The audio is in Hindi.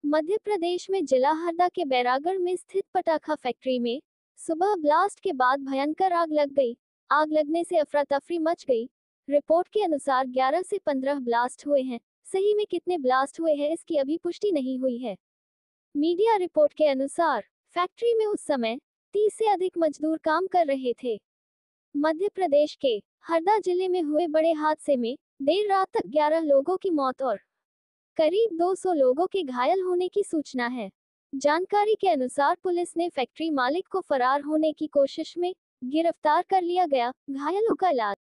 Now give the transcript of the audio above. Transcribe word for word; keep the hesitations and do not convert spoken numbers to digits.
मध्य प्रदेश में जिला हरदा के बैरागढ़ में स्थित पटाखा फैक्ट्री में सुबह ब्लास्ट के बाद भयंकर आग लग गई। आग लगने से अफरा तफरी मच गई। रिपोर्ट के अनुसार ग्यारह से पंद्रह ब्लास्ट हुए हैं। सही में कितने ब्लास्ट हुए हैं इसकी अभी पुष्टि नहीं हुई है। मीडिया रिपोर्ट के अनुसार फैक्ट्री में उस समय तीस से अधिक मजदूर काम कर रहे थे। मध्य प्रदेश के हरदा जिले में हुए बड़े हादसे में देर रात तक ग्यारह लोगों की मौत और करीब दो सौ लोगों के घायल होने की सूचना है। जानकारी के अनुसार पुलिस ने फैक्ट्री मालिक को फरार होने की कोशिश में गिरफ्तार कर लिया गया। घायलों का इलाज